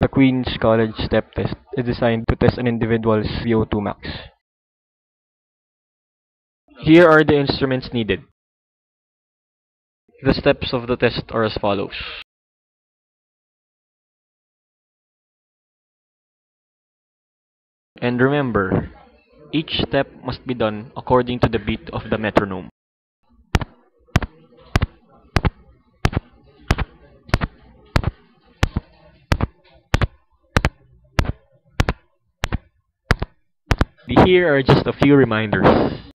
The Queen's College Step Test is designed to test an individual's VO2 max. Here are the instruments needed. The steps of the test are as follows. And remember, each step must be done according to the beat of the metronome. Here are just a few reminders.